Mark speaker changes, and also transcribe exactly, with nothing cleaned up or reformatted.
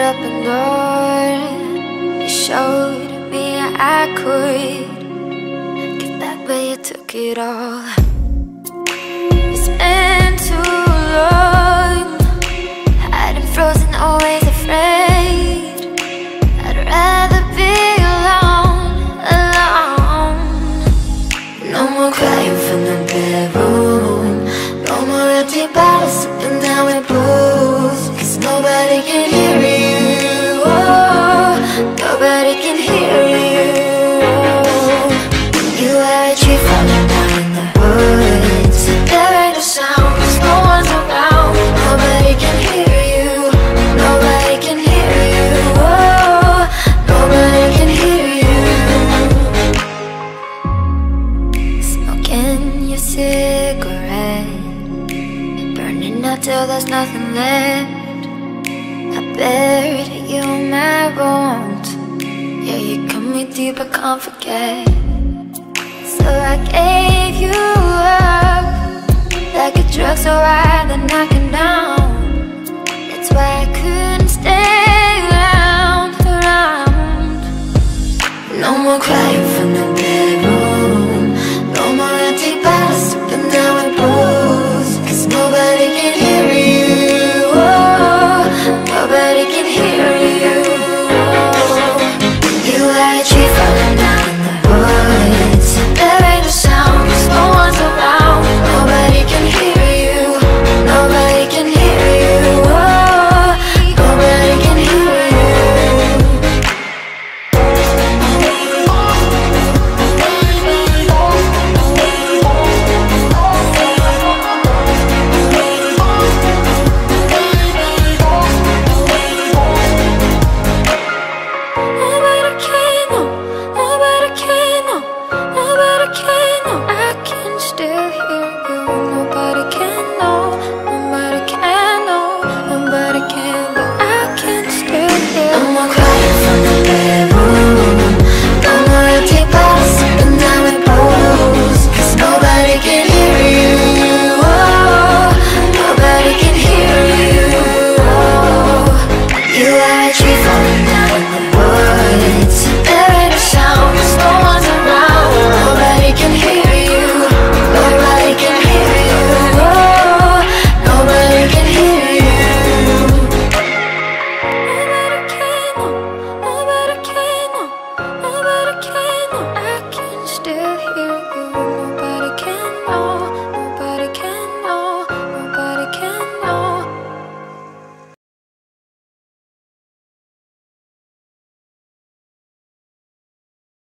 Speaker 1: up and door. You showed me I could give back, but you took it all. It's been too long, hiding frozen, always afraid. I'd rather be alone, alone. No more crying from the bedroom, no more empty bottles sipping down with booze. Cause nobody can hear you, oh, nobody can hear you. You are a tree falling down in the woods. There ain't no sound cause no one's around. Nobody can hear you, nobody can hear you, oh, nobody can hear you. Smoking your cigarette, burning out till there's nothing left. I buried you in my bones. Yeah, you cut me deep, I can't forget. So I gave you up, like a drug so high that knocking down. That's why I couldn't stay around, around. No more crying from the bedroom, no more empty bottles sipping down with booze. Cause nobody can hear you, oh, nobody can hear you. You are a tree falling down in the woods. There ain't no sound cause no one's around. Nobody can hear you, nobody can hear you, oh, nobody can hear you. Nobody can know, nobody can know, nobody can know. I can still hear you. Nobody can know, nobody can know, nobody can, but I can still hear. No more crying from the bedroom, no more empty bottles sipping down with booze. Cause nobody can hear you, oh, nobody can hear you, oh. You are a tree falling down in the woods. There ain't no sound cause no one's around. Nobody can hear you, nobody can hear you, oh, nobody can hear you. Nobody can know, nobody can know, nobody can know. I can still hear